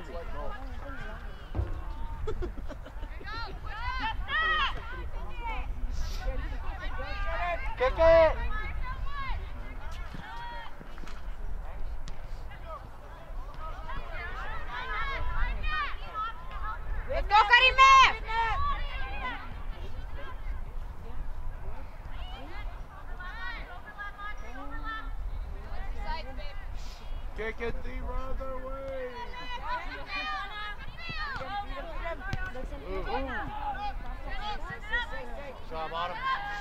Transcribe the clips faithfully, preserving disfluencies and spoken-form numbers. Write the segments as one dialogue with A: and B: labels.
A: Kick it!
B: Let's go, Karime!
A: Kick it the other way! Ooh, ooh. Job, Autumn.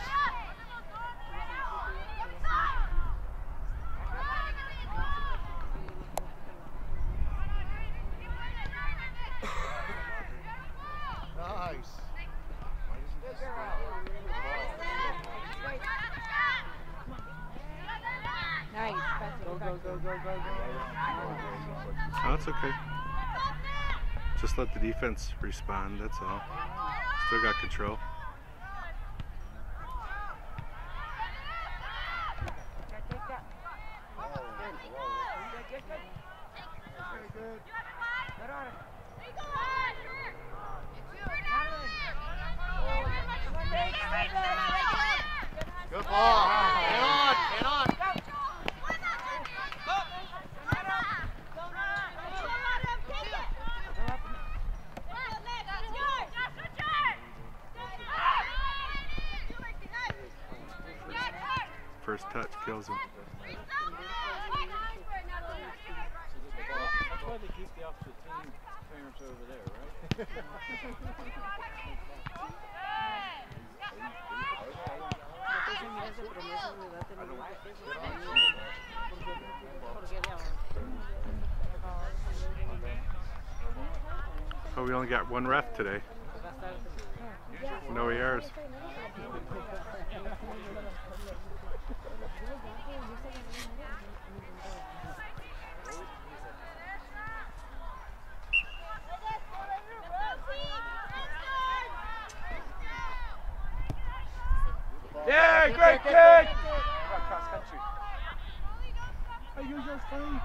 A: Nice.
B: Nice.
A: Go, go, go, go, go, go.
C: Oh, it's okay. Just let the defense respond, that's all. Still got control.
A: Good ball. Get on, get on.
C: First touch kills him.
D: That's why they keep the opposite team parents over there, right?
C: Oh, we only got one ref today. No E Rs.
A: Yeah, great kick! Cross country. I use your phone.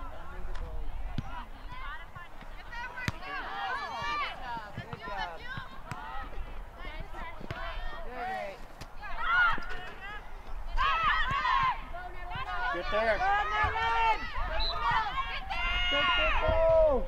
A: Get there. Go, go, go.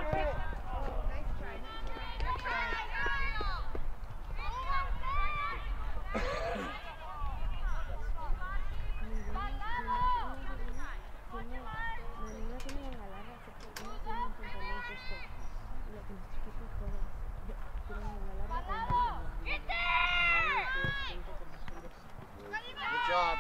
A: Good job.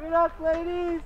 A: it up, ladies!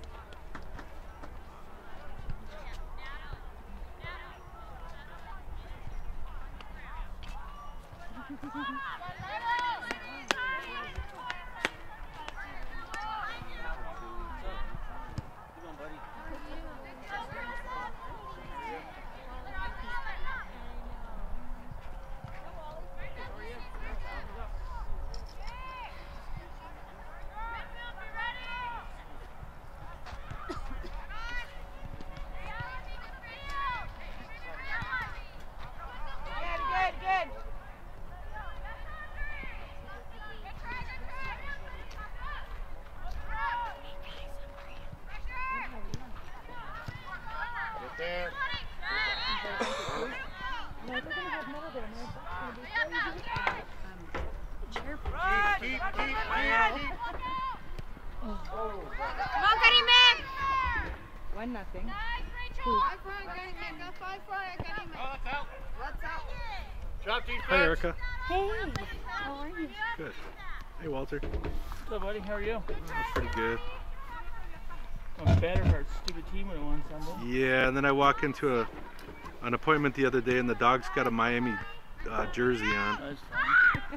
B: One nothing.
C: Hi, Erica.
B: Hey, how are you?
C: Good. Hey, Walter.
D: What's up, buddy? How are you?
C: Oh, pretty good.
D: I'm better for our stupid team when it won Sunday.
C: Yeah, and then I walk into a an appointment the other day, and the dog's got a Miami uh, jersey on.
D: That's fine.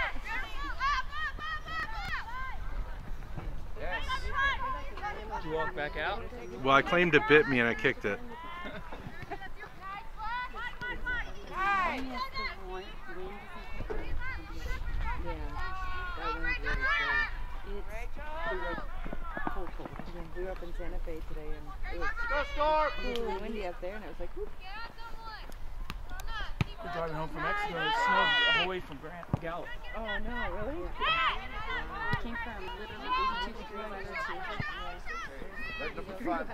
D: Did you walk back out?
C: Well, I claimed it bit me, and I kicked it.
B: We were up in Santa Fe today, and it was cool and windy up there, and it was like, whoop.
D: We're driving home from Mexico, and it snowed the whole way from Grant Gallup.
B: Oh, no, really? Yeah. It came from literally eighty-two degrees weather to... I was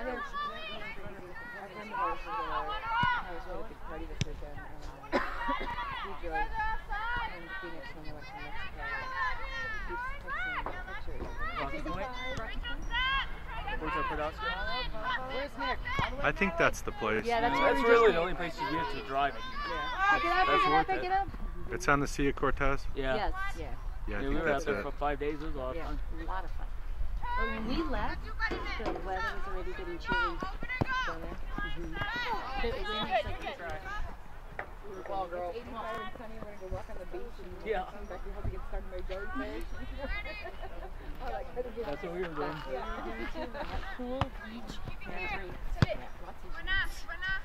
B: at a big party this weekend, and we drove in Phoenix when we went to Mexico. He's texting pictures.
D: Rocky Point? Where's our production?
B: Where's Nick?
C: I think that's the place.
B: Yeah, that's,
D: That's really the only place you get to driving.
B: Yeah. Pick it up,
D: That's
B: pick it up,
D: worth
B: pick
D: it.
B: it up.
C: It's on the Sea of Cortez?
D: Yeah.
B: Yes. Yeah.
C: Yeah, I
D: Yeah,
C: think
D: we were out
C: that's
D: there
C: it.
D: for five days. It was a lot of
B: Yeah,
D: fun.
B: a lot of fun. But when we left, the weather was already getting chilly down there. Mm-hmm. The wind was like dry. We were ball girl. eighty-five and sunny, we're going to go walk on the beach and
D: Yeah.
B: come back and hope we get started by jellyfish.
D: That's what we were doing.
B: Pool, beach, and drinks. Yeah, lots of drinks.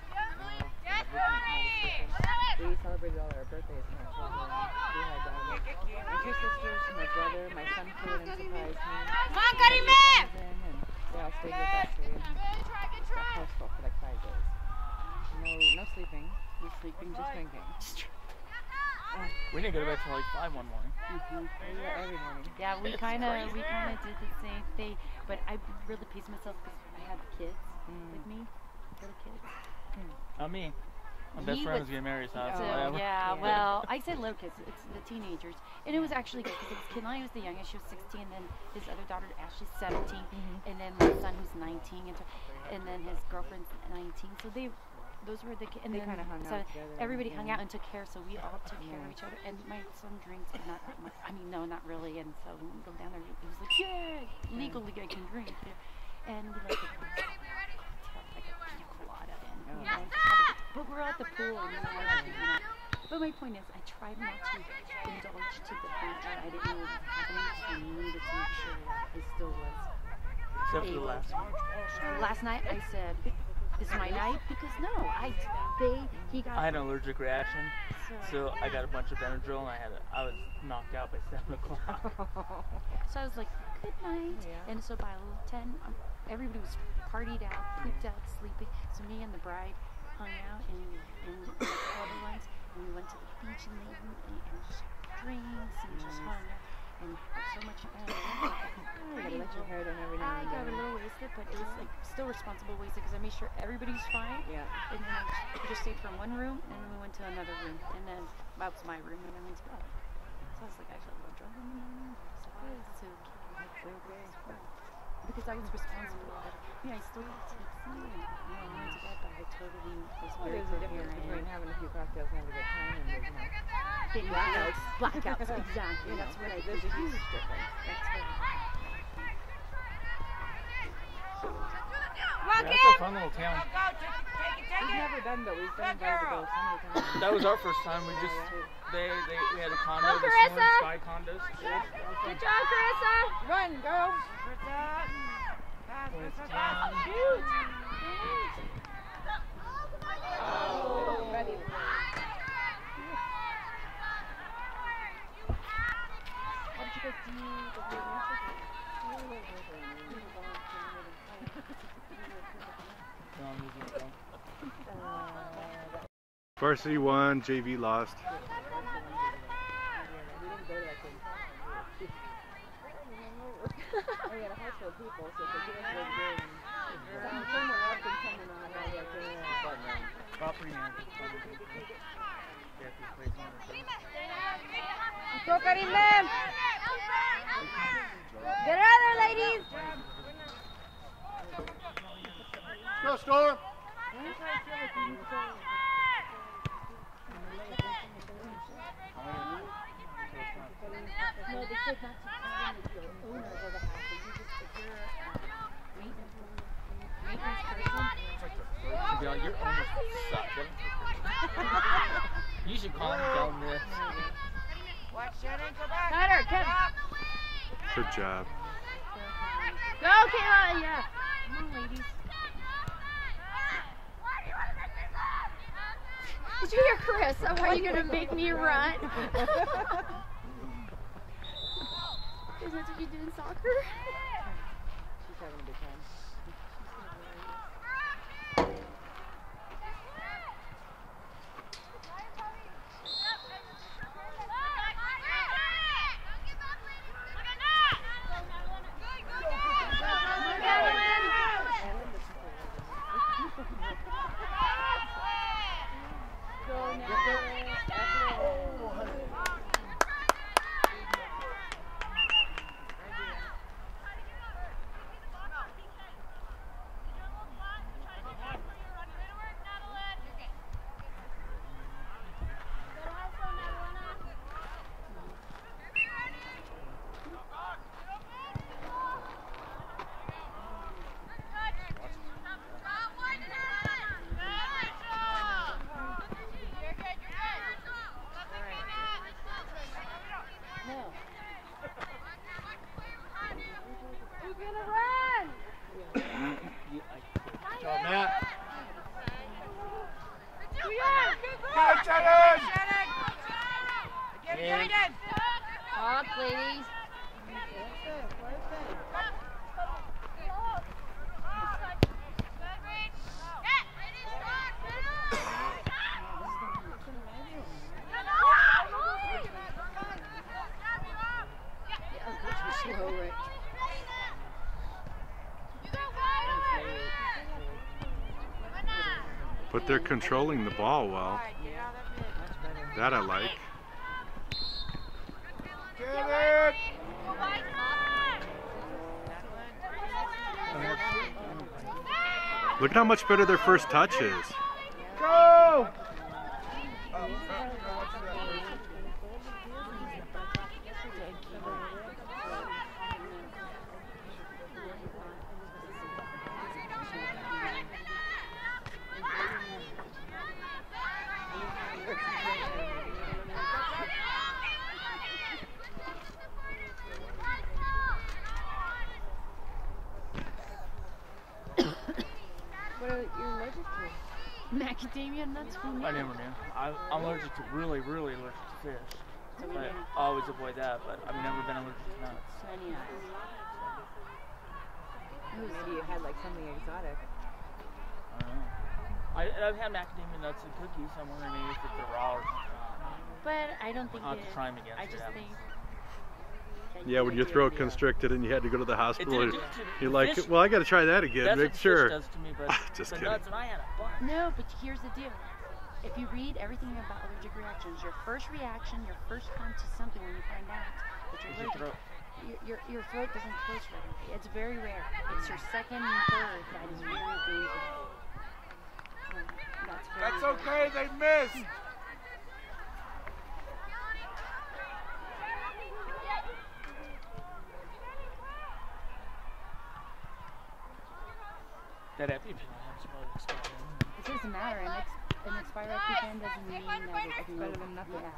B: We celebrated all our birthdays and our children. We had um, my two sisters, my brother, my son came and surprised me.
E: Come on, Karime!
B: And they all stayed with us. So we got houseful for like five days. No, no sleeping. No sleeping, just drinking.
D: We didn't go to bed till like five one morning.
B: Mm-hmm. Yeah, every morning.
F: Yeah, we
D: It's
F: kind of
D: crazy.
F: we kind of did the same thing, but I really paced myself because I had kids
B: Mm.
F: with me, little kids.
D: Not me. My best
F: He
D: friend
F: was-
D: was getting married, so that's
F: So,
D: whatever.
F: yeah,
B: Yeah.
F: well, I say little kids, it's the teenagers, and it was actually good because it was Kinley was the youngest, she was sixteen, and then his other daughter Ashley's seventeen,
B: Mm-hmm.
F: and then my son who's nineteen, and, so, and then his girlfriend's nineteen. So they, those were the kids, and
B: They
F: then
B: kinda hung
F: so
B: out together,
F: everybody hung
B: yeah.
F: out and took care, so we all took care of
B: Yeah.
F: each other. And my son drinks, but not that much. I mean, no, not really. And so when we go down there, he was like, "Yeah, legally I can drink there," and we like to like a pina colada, and you know, just have a good- but we're at the pool, and you know, like, you know. But my point is, I tried not to indulge to the point that I didn't know what was happening. I needed to make sure that it still was.
D: Except for the last one.
F: Last night I said, "This is my night," because no, I they he got.
D: I had an allergic reaction,
F: so,
D: so I got a bunch of Benadryl, and I had a, I was knocked out by seven o'clock.
F: so I was like, "Good night,"
B: Yeah.
F: and so by ten, um, everybody was partied out, pooped out, sleeping. So me and the bride hung out and and the other ones, and we went to the beach and they and, and just drinks and just hung out and had so much. Uh,
B: You gotta let your hair down every now
F: I
B: and
F: got a
B: then.
F: little wasted, but it was like still responsible wasted because I made sure everybody's fine.
B: Yeah.
F: And then I just, we just stayed from one room, and then we went to another room, and then that was my room, and then went to bed. So I was like, I felt a little drunk in the morning. So I was so
B: That's okay.
F: because I was responsible. But, yeah, I still got tipsy, and you know, I went to bed, but I totally was
B: Well,
F: very
B: there's a difference between
F: coherent.
B: having a few cocktails and having a good time and there's no
F: Getting
B: blackouts.
F: Blackouts, exactly.
B: You know,
F: That's what I
B: there's
F: did.
B: a huge difference.
F: That's what I
D: That's a fun little town.
B: We've never done, but we've been invited to go so many times.
D: That was our first time. We just they they we had a condo,
F: Go,
D: this
F: Carissa.
D: one, Sky Condos.
F: Good job, Carissa.
B: Run, girl.
F: Shoot.
B: Oh, ready. How did you guys do the
C: Varsity won, J V lost.
B: We had a house full of people, so if they give us a good some someone else can come in on it, I was like, yeah.
D: Property manager.
B: Go, Karim, ma'am! Get out of there, ladies!
A: Go, Storm!
F: No, they said not to tell them the owner of the house. You just, if you're a maintenance, maintenance person,
D: Be like, your owner sucks. You should call him and tell him this.
F: Cutter, cut.
C: Good job.
F: Go, Kayla, yeah. Come on, ladies. Did you hear Carissa? Why are you going to make me run? Is that what you do in soccer?
B: She's having a good time.
F: Talk, ladies.
B: Slow, right?
C: But they're controlling the ball well. That I like.
A: Get it!
C: Look at how much better their first touch is.
A: Go!
B: What are you allergic to?
F: Macadamia nuts for me.
D: I never knew. I, I'm allergic to really, really allergic to fish. But I always avoid that. But I've never been allergic to nuts.
F: Honey nuts.
B: Maybe you had like something exotic.
D: I don't know. I, I've had macadamia nuts and cookies. I'm wondering maybe if they're raw or something.
F: But I don't think
D: I'll have
F: it,
D: to try 'em again,
F: I
D: see
F: just
D: what
F: think. that
C: Yeah,
F: you
C: when
F: would
C: your
F: do
C: throat
F: it.
C: constricted and you had to go to the
D: It
C: hospital,
D: didn't
C: and
D: do it to the
C: you're like,
D: fish.
C: well, I got to try that again,
D: That's
C: make
D: what the
C: sure.
D: fish does to me, but
C: Just
D: the
C: kidding.
D: nuts and I had a bunch.
F: No, but here's the deal. If you read everything about allergic reactions, your first reaction, your first time to something when you find out that you're
D: Is your
F: allergic,
D: throat.
F: your, your, your throat doesn't close readily. It's very rare. It's your second and third that is really dangerous. So that's very
A: That's
F: rare.
A: okay, they missed!
D: That EpiPen has probably expired.
F: It doesn't matter. An, ex an expired EpiPen doesn't mean that it's better than nothing. Yeah.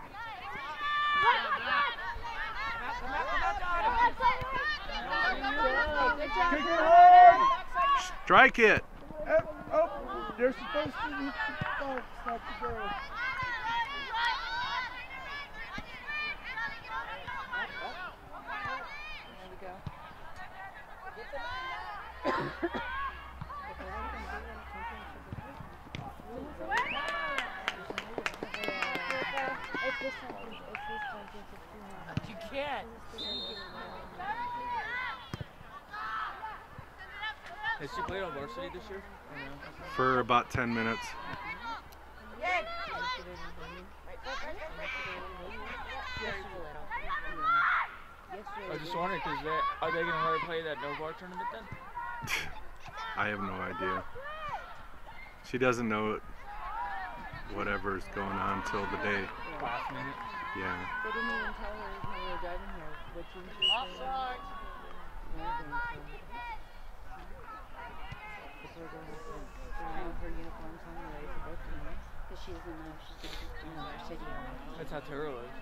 A: Kick it hard!
C: Strike it.
A: Oh, oh, they're supposed to be oh, not to go.
F: There we go.
D: You can't. Has she played on varsity this year? Or no?
C: For about ten minutes.
D: I was just wondering, cause they, are they going to let her play that no bar tournament then?
C: I have no idea. She doesn't know whatever's going on till the day.
D: Last minute.
C: Yeah.
B: They didn't even tell her when we were driving here what team she was playing. Because we're going to have her uniforms on the way for both teams.
F: Because she doesn't know if she's going to be in our city or not.
D: That's how Tara was.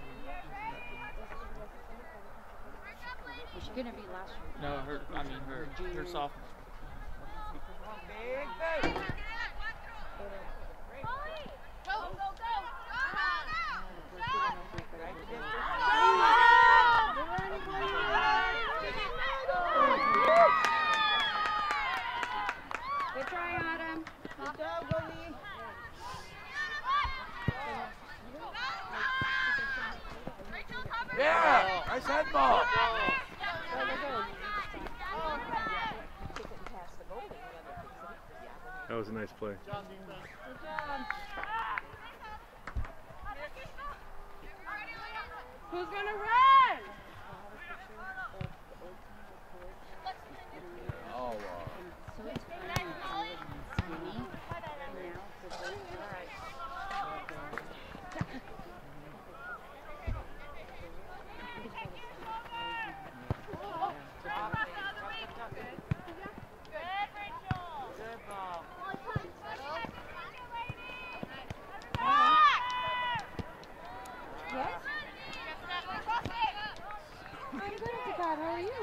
F: Was she going to be last year?
D: No, her, I mean her, her sophomore.
F: Good try, Autumn.
B: Good job, Goldie.
A: Yeah! Nice head ball!
C: That was a nice play.
B: Who's gonna run?
A: Oh, wow.
F: So it's funny and tall and skinny. And now for those
B: How are you?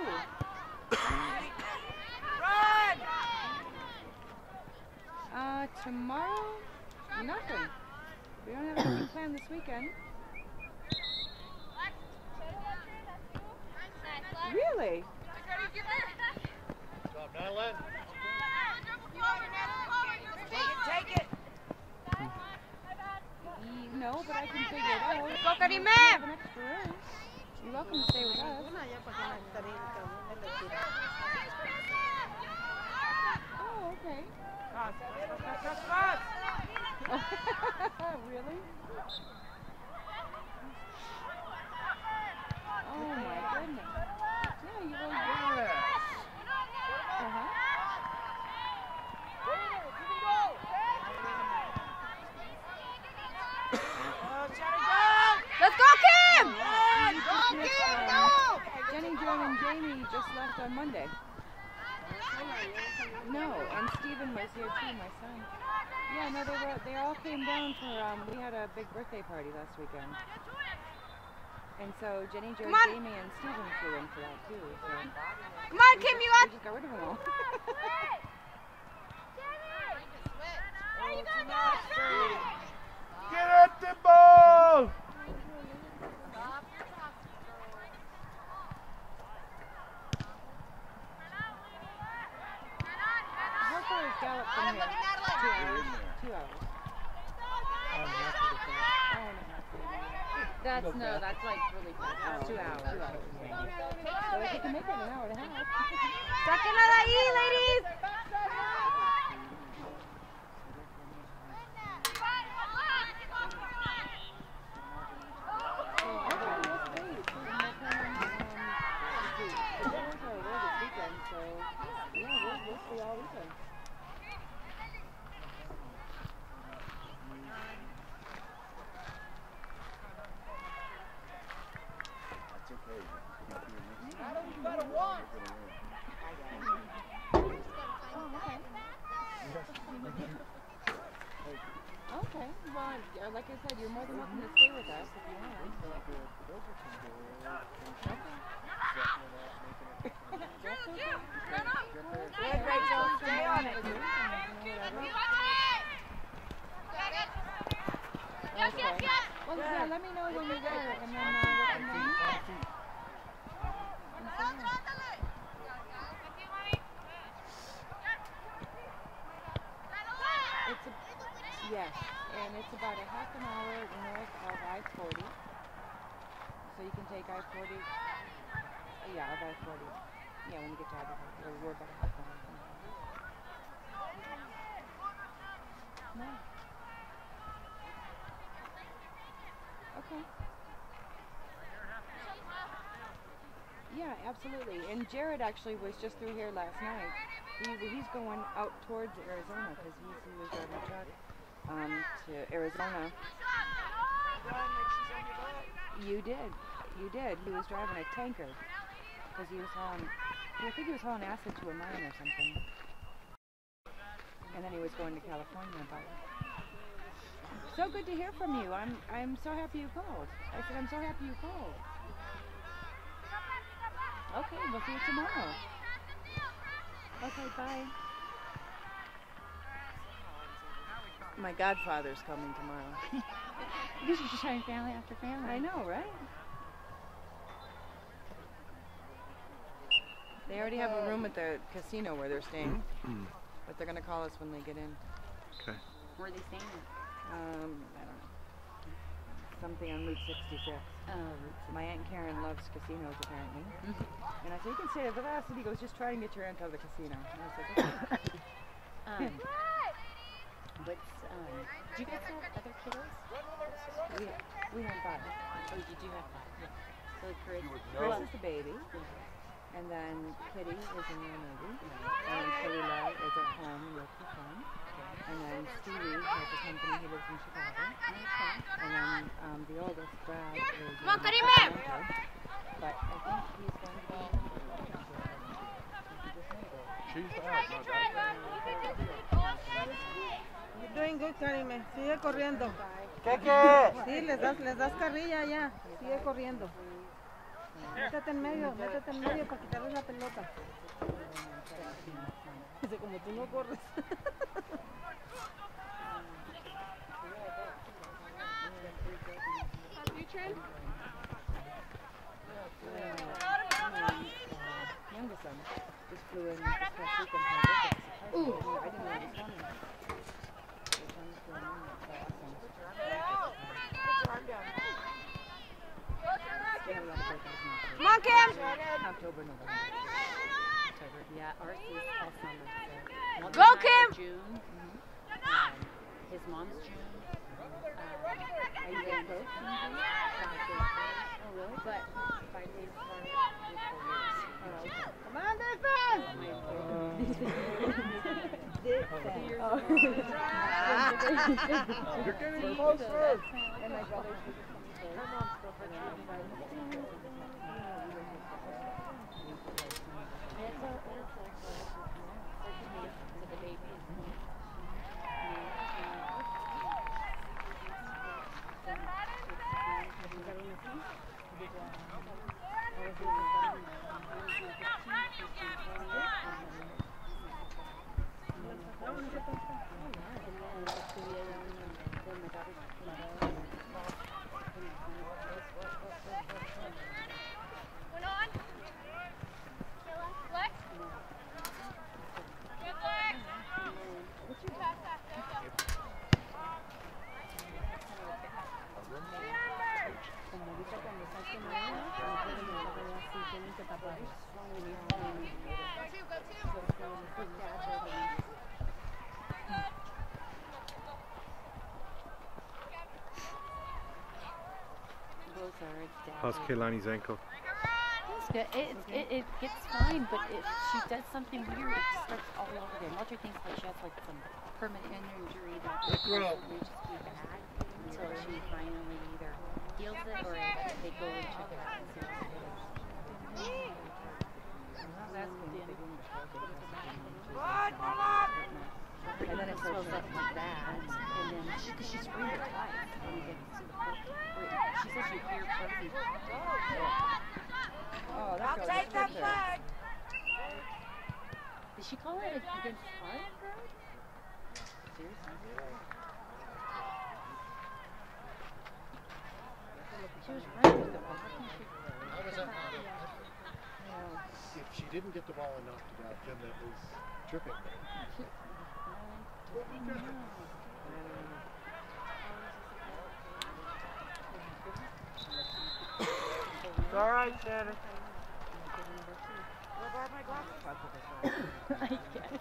B: Uh, tomorrow? Nothing. We don't have anything planned this weekend. Really?
E: Take it, take it.
B: No, but I can figure it out.
E: Go, Karime!
B: We have an extra room. You're welcome to stay with us. Oh, okay. Really? Oh my goodness. Yeah, you really did. Uh-huh.
E: Let's go, Kim!
B: Go, Kim, go! Jenny, Joan, and Jamie just left on Monday. No, and Stephen was here too, my son. Yeah, no, they were. They all came down for. Um, we had a big birthday party last weekend, and so Jenny, Joan, Jamie, and Stephen flew in for that too. So
E: Come on, Kim, you
B: we
E: up?
B: just got rid of them all.
A: Get at the ball!
B: How far is Gallup from here? Two hours. Two hours. Oh, and a half. That's no, that's like really fast. That's two hours. Two hours. So if you can make it an hour and a half.
E: Sáquenla de ahí, ladies!
B: Okay, well, uh, like I said, you're more than welcome to stay with us if you want.
E: Good, Rachel. Stay on it.
B: Okay. Well, yeah, let me know when you're there, and then uh, we'll come down. It's a, yes, and it's about a half an hour north of I forty. So you can take I forty. Uh, yeah, of I forty. Yeah, when you get to Albuquerque, or we're about half an hour. No. Okay. Yeah, absolutely. And Jared actually was just through here last night. He, he's going out towards Arizona because he was driving a truck um, to Arizona. You did. You did. He was driving a tanker because he was hauling, I think he was hauling acid to a mine or something. And then he was going to California. But so good to hear from you. I'm I'm so happy you called. I said I'm so happy you called. Okay, we'll see you tomorrow. Okay, bye. My godfather's coming tomorrow.
F: Because you're just trying family after family.
B: I know, right? They already have a room at the casino where they're staying, but they're gonna call us when they get in.
C: Okay.
F: Where are they staying?
B: Um, I don't know. Something on Route sixty-six.
F: Oh,
B: My Aunt Karen loves casinos, apparently. And I said, you can stay at the last city. He goes, just try and get your aunt out of the casino. And I said, okay.
F: um, what's, um, do you guys have other kiddos?
B: we, we have five.
F: Oh, you do have five. Yeah. So Chris,
B: Chris is the baby. And then Kitty is in the Navy. And then Kalila is at home and works with home. And then Stevie has a company. He lives in Chicago.
F: okay.
B: And then um, the oldest, Brad, is
E: Come on,
B: in
E: Karime!
B: Atlanta. But I think he's going to be...
C: She's out, not
G: You're doing good, Karime. Sigue corriendo.
A: Keke!
G: Sí, les das, les das carrilla ya. Sigue corriendo. Métete en medio, métete en medio para quitarles la pelota. Dice, como tú no corres.
B: Youngest son just flew in this past weekend from Vegas. Ooh. I didn't know he was coming. His son's flew in. That's awesome. They have a lot of birthdays in
E: Come on, Kim!
B: October, November.
F: October. Yeah, ours is all summer. So Mother's
E: Go,
F: Night
E: Kim!
F: is June. Um, his mom's June. Um,
B: Are you going both?
F: oh, really? But five days apart with four years.
G: Come on, Nathan!
A: You're getting closer!
B: And my brother's just coming first.
F: It's a, it's a, certainly to the baby.
C: How's Kaylani's ankle?
F: It's good. It, it, it gets fine, but if she does something weird, it starts all over again. Walter thinks like she has like some permanent injury that will just be bad until she finally either heals it or they go and check it out and see what's good.
B: And then it says she call it against Spartanburg? Seriously? She was friends with them. How can she?
H: How was that not? If she didn't get the ball and knocked it out, then that was tripping.
A: It's all right, Shannon.
B: I guess.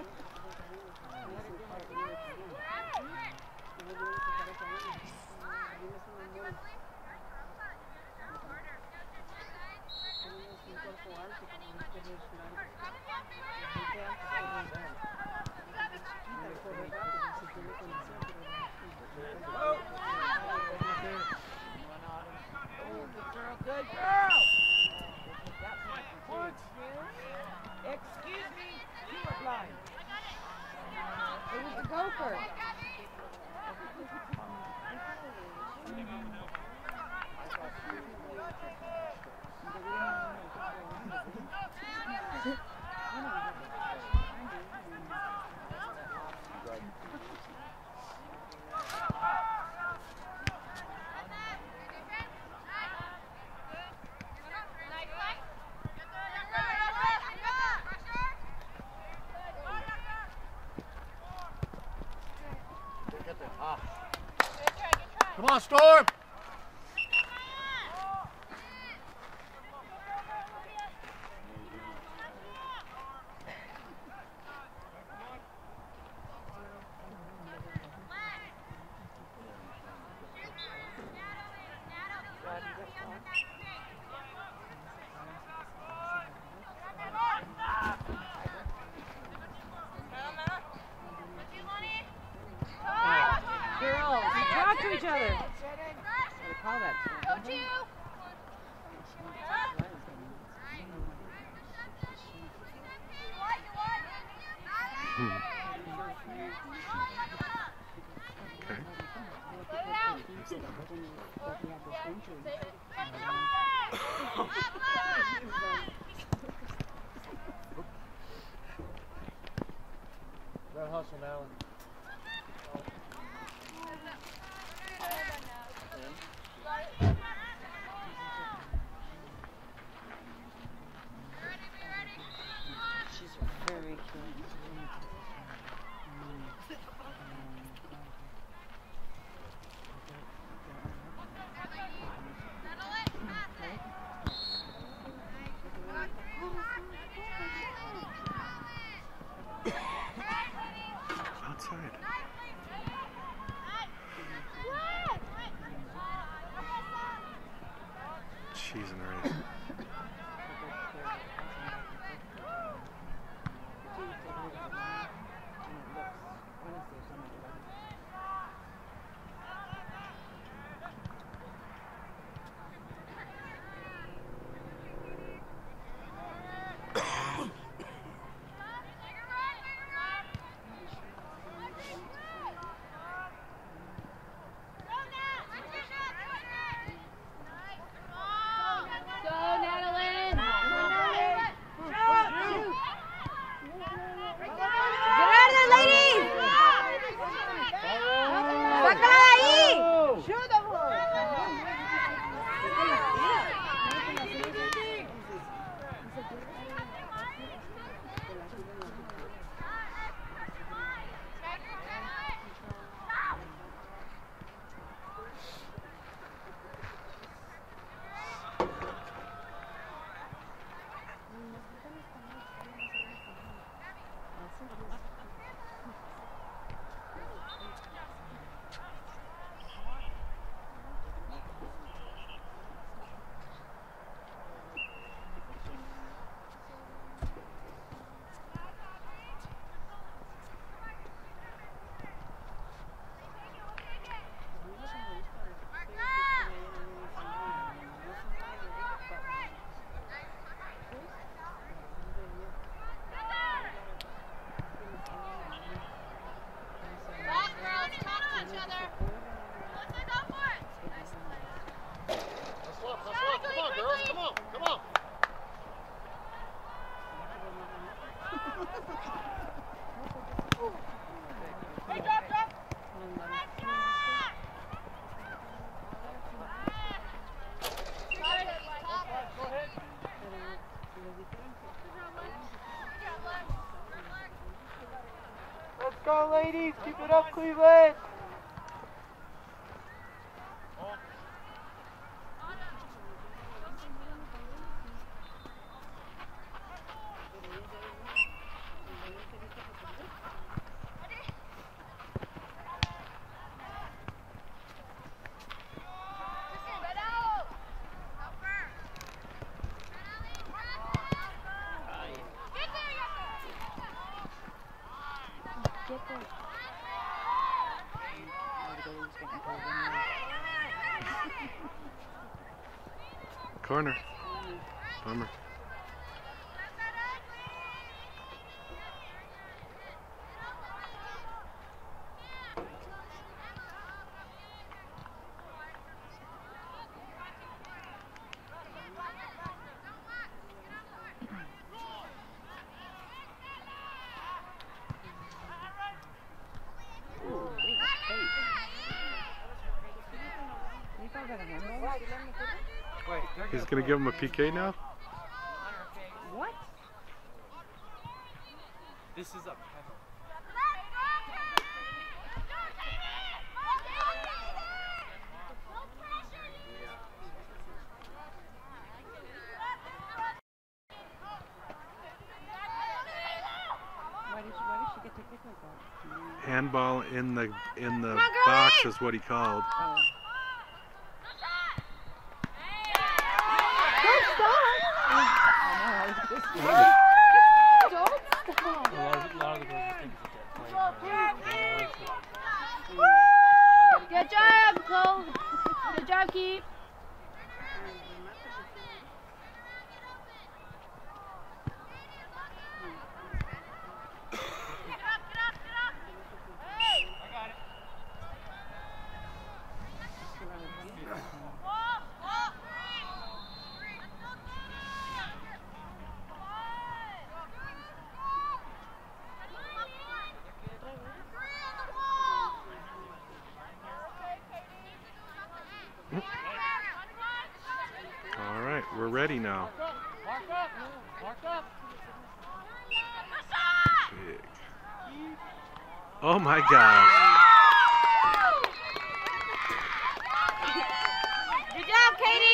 E: Good girl. What? Excuse me, you were blind.
G: It was the gopher.
H: Come on, Storm!
G: Girls, you talk to each other.
D: Keep it up, Cleveland!
C: Corner. Bummer. He's gonna give him a P K now?
G: What?
D: This is a pedal.
G: Why did she, why did she get the kick like that?
C: Handball in the in the box is what he called.
G: Oh.
D: A lot of, a lot of the girls think it's a dead play.
F: Good job, Cole. Good job, Keith.
C: All right, we're ready now.
D: Mark up! Mark up!
C: Big. Oh my gosh.
F: Good job, Katie.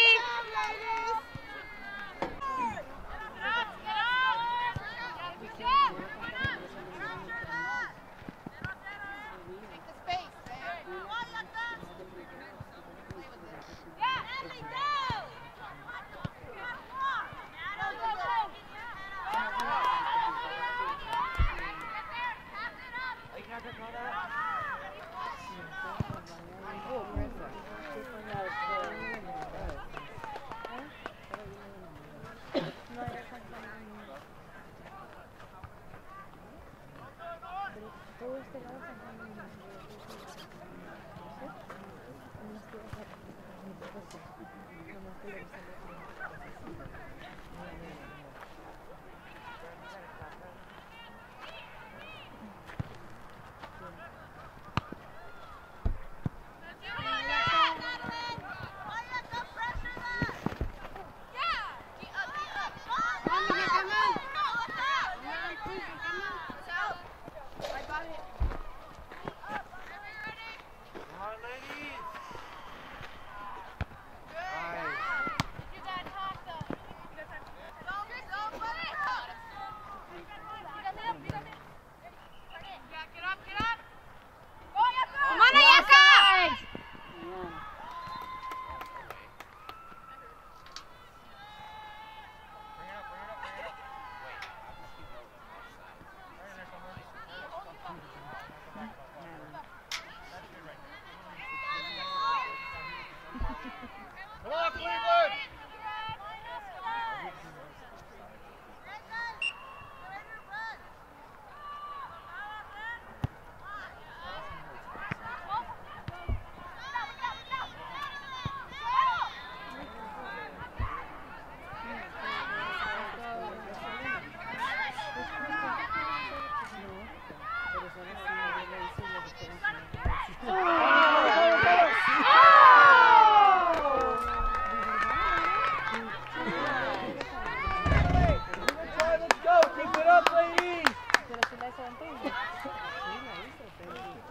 D: Let's go! Keep it up, ladies!
G: Pero si la hizo antes. Sí, la hizo, pero...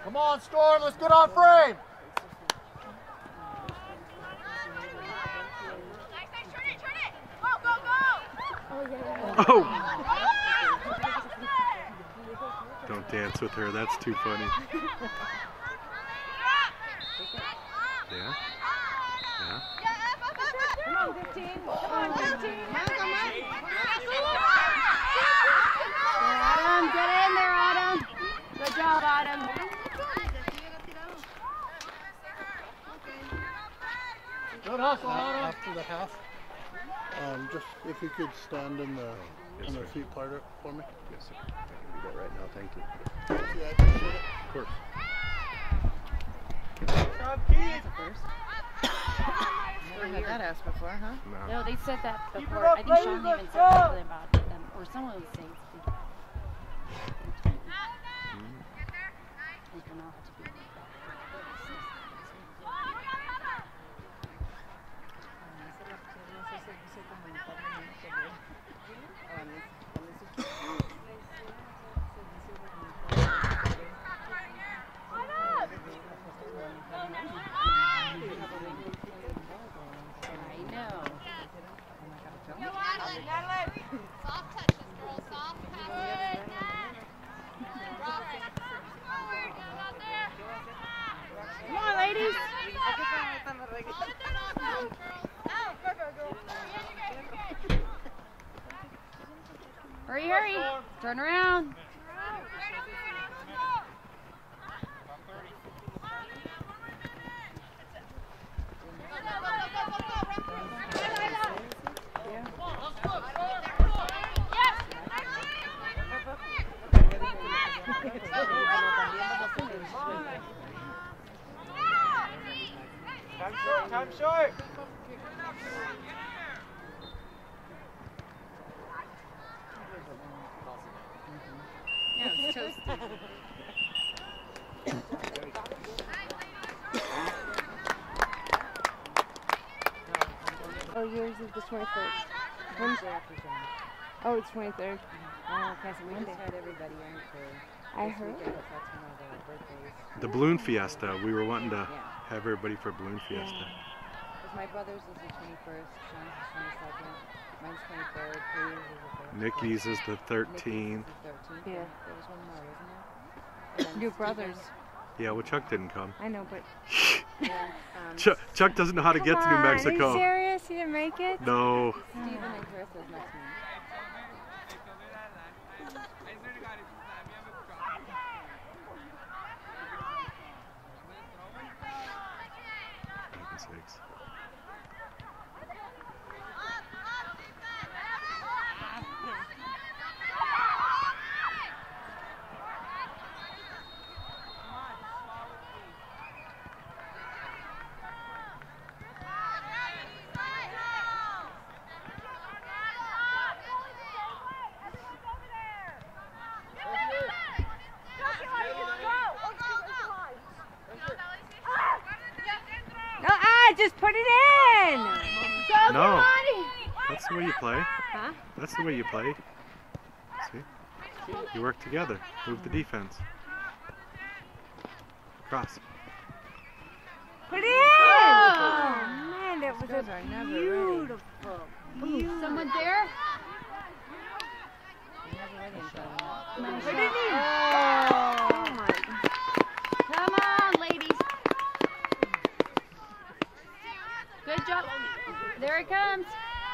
H: Come on, Storm, let's get on frame.
C: Oh! Don't dance with her, that's too funny. Yeah? Yeah?
G: Come on, fifteen. Come on, fifteen. Come on, come on.
F: Autumn, get in there, Autumn. Good job, Autumn.
H: Good hustle, Autumn. After the half, um, just if you could stand in the
C: Yes,
H: on the
C: sir.
H: feet part for me.
C: Yes, sir. I can do that right now, thank you.
H: Yeah, I appreciate it.
C: Of course.
B: Never had that asked before, huh?
C: No.
F: No, they said that
A: Keep
F: before.
A: it up,
F: I think Sean
A: ladies,
F: even
A: let's
F: said
A: go.
F: something about it, um, or someone was saying something.
C: Mm.
F: We can all have to be I know.
I: Soft touches, girl. Soft passes.
F: Come on, ladies. Hurry, hurry. Turn around.
A: Time short, time short.
F: Yeah, it's toasty.
G: Oh, yours is the twenty-first. When's Oh, it's twenty-third.
B: Oh, okay, so we just had everybody in for
G: I
B: this
G: heard.
B: weekend, 'cause that's one of their birthdays.
C: The balloon fiesta. We were wanting to
B: Yeah.
C: have everybody for a balloon fiesta.
B: Because my brother's is the twenty-first, Sean's is the twenty-second, mine's twenty-third, Haley's is the third.
C: Nikki's is the thirteenth.
B: Nikki's is the thirteenth.
G: Yeah.
B: There was one more, wasn't there? And then
G: Your
B: Stephen-
G: brothers.
C: Yeah, well, Chuck didn't come.
G: I know, but.
B: and, um,
C: Chuck, Chuck doesn't know how to get to New
G: Come on, Are
C: Mexico.
G: you serious? You didn't make it?
C: No.
B: Stephen and Carissa's next month.
C: Heaven's sakes.
G: No, ah, just put it in. Go,
C: No.
G: Connie.
C: That's the way you play.
G: Huh?
C: That's the way you play. See? You work together. Move the defense. Cross.
G: Put it in. Oh, man, that was
B: Those
G: a
B: are never
G: beautiful.
F: Ooh, someone there?
B: They're never ready until then.
G: Put it in. Oh, my.
F: Come on, ladies. Good job. There it comes.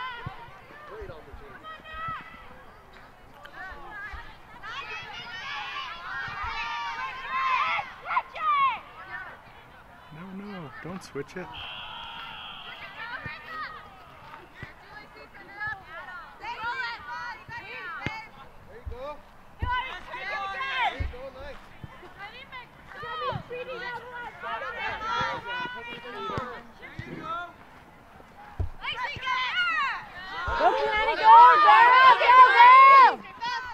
C: No, no. Don't switch it.
G: Go, Kenny, go, go, go, go.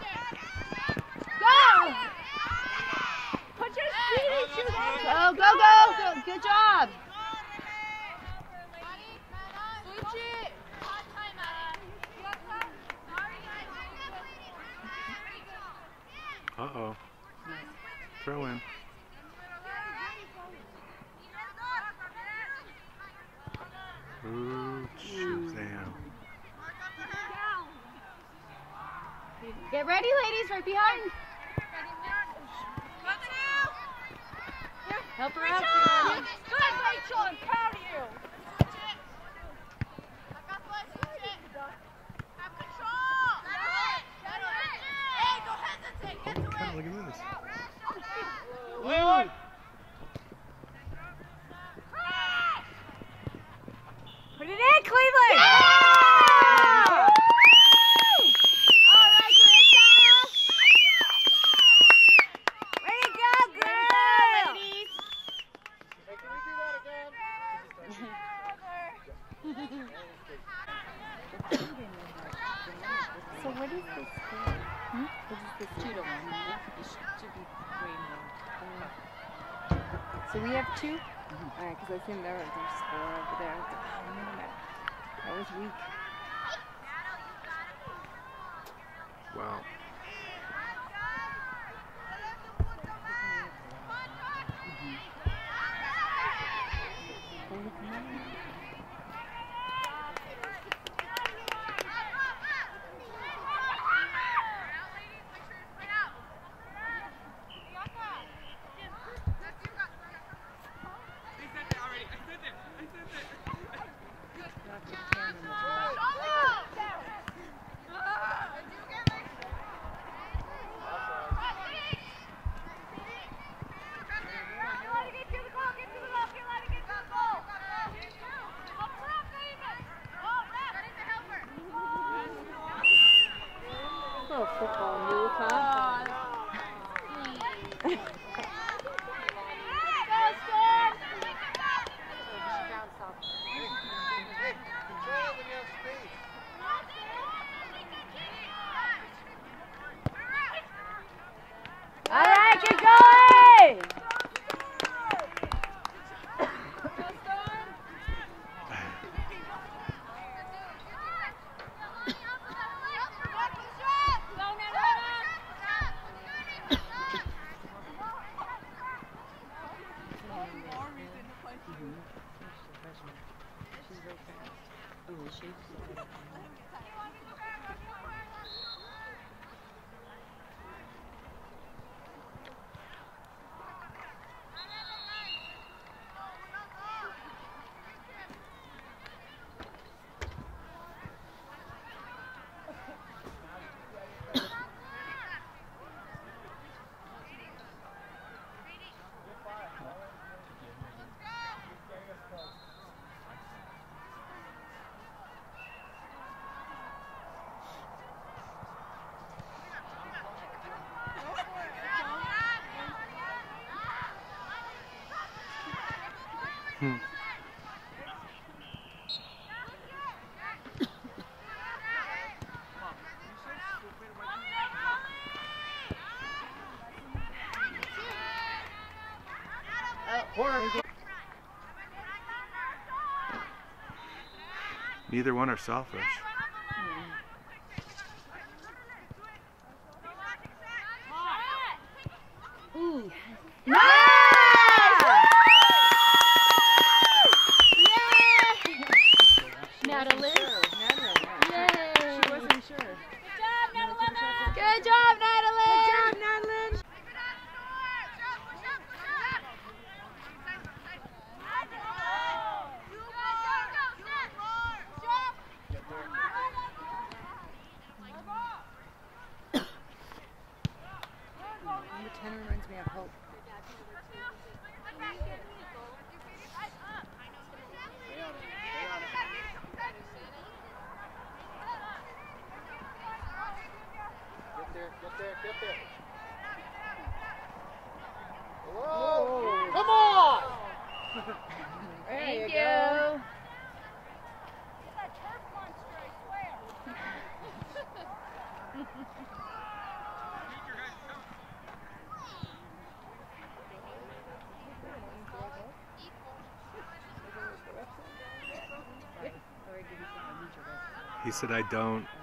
G: Go. Put your feet into it.
F: Go, go, go, go. Good job.
C: Uh-oh. Throw in. Ooh, Shazam.
F: Get ready, ladies, right behind. Help her out.
I: Good, Rachel, I'm proud of you. Have control. Hey, don't hesitate. Get to it.
C: Look at this.
A: Leland!
F: Put it in, Cleveland.
I: Yeah! All right, Carissa.
F: Way to go, girl. Ladies.
H: Hey, can we do that again?
B: So what is this for? Hmm? What is this judo one? It should be rainbow. So we have two? Mm-hmm. Alright, because I think there was there's four over there. Oh, man, that, that was weak.
C: Wow.
G: Oh, football move, huh?
F: All right, get going.
B: Oh, is she?
C: Hmm. Neither one are selfish.
F: Ooh. Madeline. Yay.
G: She wasn't sure.
F: Good job, Madeline.
G: Good job, Madeline. Number ten reminds me of Hope.
H: Get there, get there, get there.
G: Whoa.
H: Come on!
F: Thank
G: you
F: you.
G: go.
C: He said, I don't. No.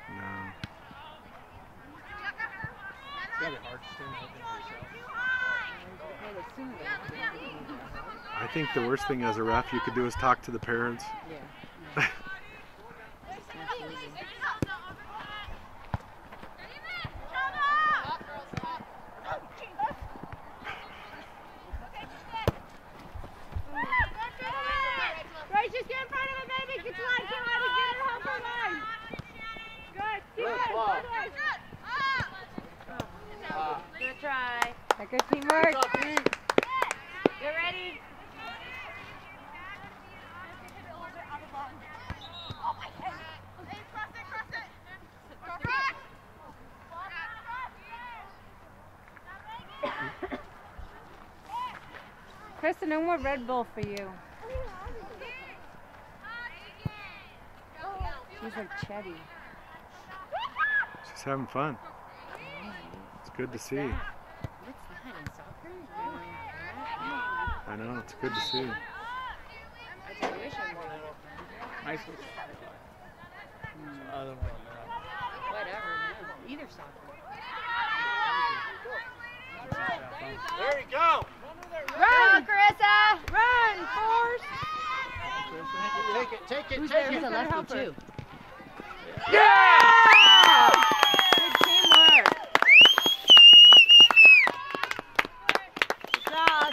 D: It's gotta be hard to stand up there yourself.
C: I think the worst thing as a ref you could do is talk to the parents.
B: Yeah. Absolutely.
I: Right, just get in front of the baby. Get to line, get line, get her help her line. Good, keep
H: Good
I: it.
H: ball.
F: Good try.
G: A good teamwork.
F: Get ready.
G: Krista, no more Red Bull for you. She's like Chetty.
C: She's having fun. It's good to see.
B: What's that in soccer?
C: I know, it's good to see.
B: I just wish I wore it.
D: High school. Other one.
B: Whatever, no. Either soccer.
H: There you go.
I: Run, Carissa.
G: Run, Force!
H: Take it, take it,
B: Who's
H: take
B: there? Who's
H: it.
B: a lefty too?
G: Yeah! Good teamwork. Good job.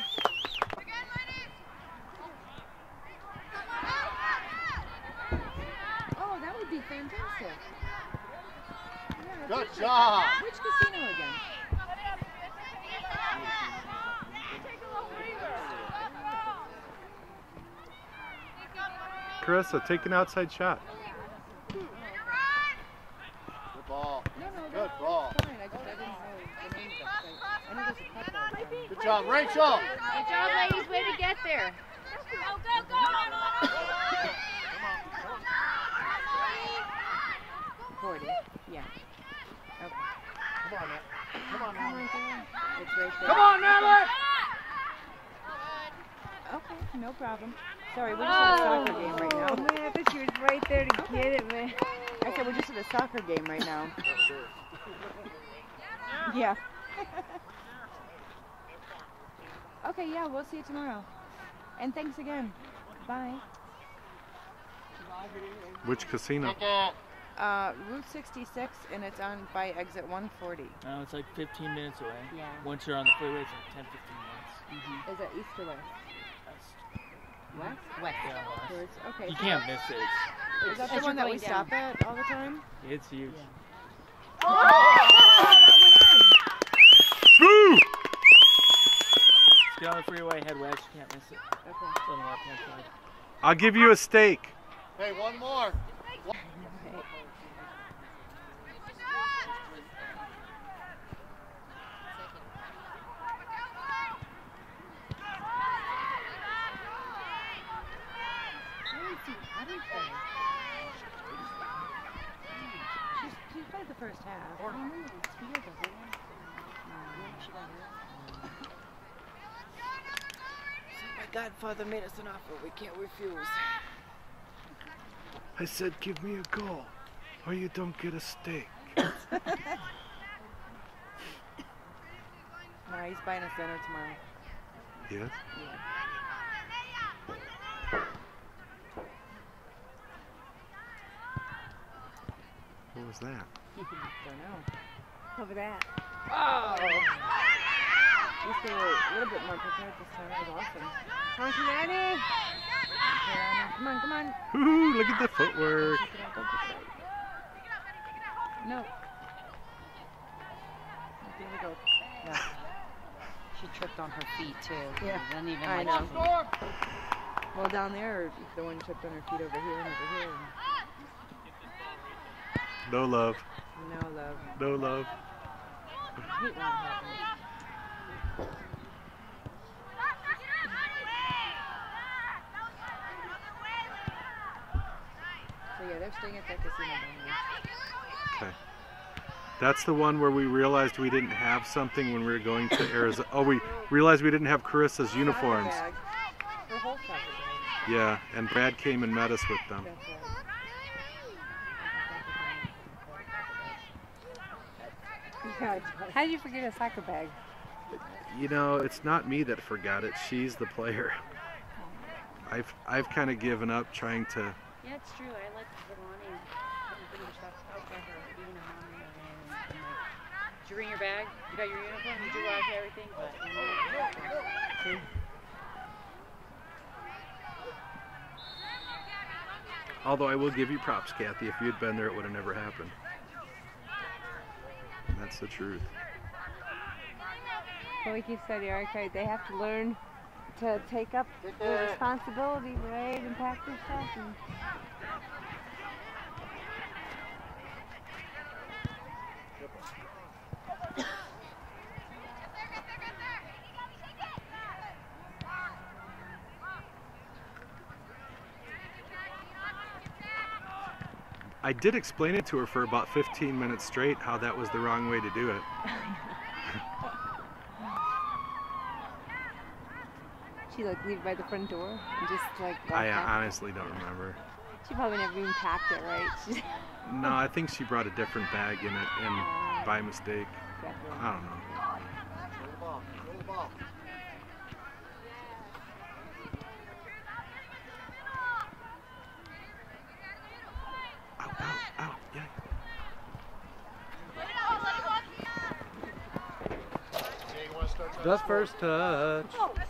G: Oh, that would be fantastic. Yeah,
H: Good
G: which-
H: job.
G: Which casino again?
C: Carissa, take an outside shot.
H: Good ball.
G: No, no,
H: Good
G: that's
H: ball.
G: fine. I just I didn't know the names of it. I know there's a couple of them.
H: Good job, Rachel.
B: Good job, ladies. Way to get there.
I: Go, go, go.
G: forty. Yeah. Okay.
H: Come on, Matt. Come on,
G: Come
H: Matt.
G: on, girl. It's right there.
H: Come on, Natalie.
G: Okay, no problem. Sorry, we're just at a soccer game right now.
J: Oh man, I thought she was right there to get it, man.
G: I said we're just at a soccer game right now. Yeah. Okay, yeah, we'll see you tomorrow. And thanks again. Bye.
C: Which casino?
H: Take it.
G: Uh, Route sixty-six, and it's on by exit one forty.
D: No, it's like fifteen minutes away.
G: Yeah.
D: Once you're on the freeway, it's like ten, fifteen minutes.
G: Is that east or west? West?
B: West.
D: Yeah, well,
G: Towards, okay.
D: you can't miss it.
G: Is that
B: As
G: the
B: you're
G: one that we
B: going down.
G: stop at all the time?
D: It's huge.
G: Oh, that went
C: Woo!
D: Get on the freeway, head west. You can't miss it.
G: in. Okay.
D: It's on the left-hand side.
C: I'll give you a steak.
H: Hey, one more.
G: Okay. She's, she played the first half. Oh, no, it's weird, the whole one. No, she got hurt. My godfather made us an offer we can't refuse.
C: I said, give me a goal, or you don't get a steak.
G: No, he's buying us dinner tomorrow.
C: Yes? What was that?
G: Don't know.
J: Over that.
G: Oh! At least they were a little bit more prepared this time. That was awesome.
J: Come on, Nanny.
G: Okay, Anna. Come on, come on.
C: Ooh, look at the footwork.
G: Pick it up, don't pick it up. No. There we go. Yeah.
B: She tripped on her feet too.
G: Yeah.
B: It wasn't even
G: I
B: like
G: know.
B: she-
G: Well, down there, the one tripped on her feet over here and over here.
C: No love.
G: And no love.
C: No love.
G: I hate when it happens. So yeah, they're staying at that casino down there.
C: Okay. That's the one where we realized we didn't have something when we were going to Arizona. Oh, we realized we didn't have Carissa's uniforms.
G: Soccer bag. Her whole soccer bag.
C: Yeah, and Brad came and met us with them.
G: That's right.
J: God, how did you forget a soccer bag?
C: You know, it's not me that forgot it. She's the player. I've I've kind of given up trying to.
F: Yeah, it's true. I let Zelani bring your stuff out for her, even if I'm in and, and like, did you bring your bag? You got your uniform? Did you wash everything? But you know, see?
C: Although I will give you props, Kathy. If you had been there, it would have never happened. And that's the truth.
J: But like you said, Erica, they have to learn to take up the responsibility, right, and pack their stuff. And
C: I did explain it to her for about fifteen minutes straight how that was the wrong way to do it.
J: she like leave by the front door and just like.
C: I uh, honestly don't remember.
J: She probably never even packed it, right? She's
C: no, I think she brought a different bag in it, and by mistake. I don't know. Out, out, out, yeah. Just first touch.